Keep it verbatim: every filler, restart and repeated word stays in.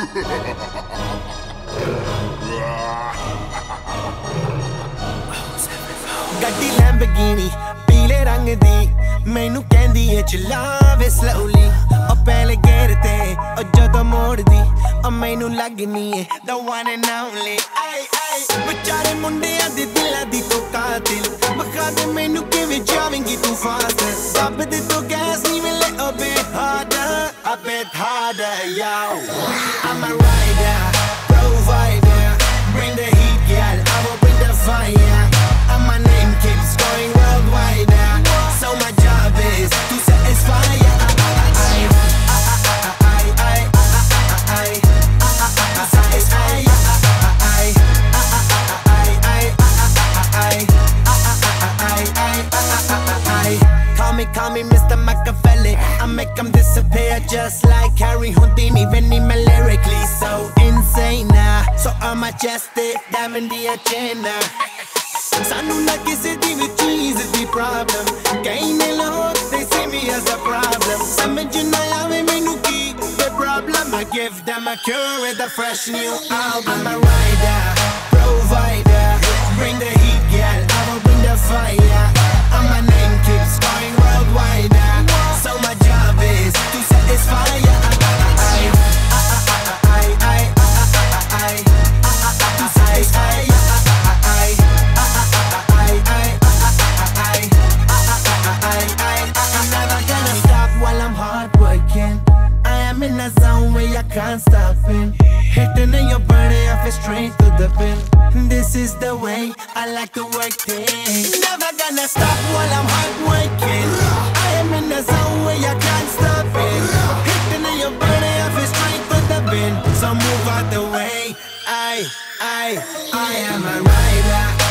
ਗੱਡੀ ਲੈਂਬਰਗਿਨੀ ਪੀਲੇ ਰੰਗ ਦੀ ਮੈਨੂੰ ਕਹਿੰਦੀ ਏ ਚਲਾਵੇ slowly ਉਹ ਪਹਿਲੇ ਗੇਰ ਤੇ ਉਹ ਜਦੋਂ ਮੋੜਦੀ ਉਹ ਮੈਨੂੰ ਲੱਗਨੀ ਏ the one and only ਆਏ ਆਏ ਵਿਚਾਰੇ ਮੁੰਡਿਆਂ ਦੇ ਦਿਲਾਂ ਦੀ ਤੂੰ ਕਾਤਿਲ ਬਖਾ ਦੇ ਮੈਨੂੰ ਕਿਵੇਂ ਜਾਵੇਂਗੀ ਤੂੰ ਫਾਸਟ ਦੱਬ ਦੇ ਤੂੰ ਗੈਸ ਨਹੀਂ ਮਿਲੇ a bit harder a bit harder yo I'm a rider provider bring the heat girl I will bring the fire and my name keeps going worldwide so my job is to satisfy I, I, I, I, I, I, I, I, satisfy I, call me, call me Mister Machiavelli I make them disappear just like Harry Houdini when he me lyrically so insane so I'm majestic diamond the agenda ਸਾਨੂੰ ਨਾ ਕਿਸੇ ਦੀ ਵੀ ਚੀਜ਼ ਦੀ problem ਕਈ ਨੇ ਲੋਕ they see me as a problem ਸਮਝ ਨਾ ਆਵੇ ਮੈਨੂੰ ਕੀ the problem I give them a cure with a fresh new album I'm a rider provider bring the heat girl I will bring the fire and my name keeps going worldwide so my job is to satisfy I, I, I, I, I, I, to satisfy in a zone where I can't stop it hitting in your body I feel straight to the pin this is the way I like to work things never gonna stop while I'm hard working I am in a zone where I can't stop it hitting in your body I feel straight to the pin so move out the way I, I, I am a rider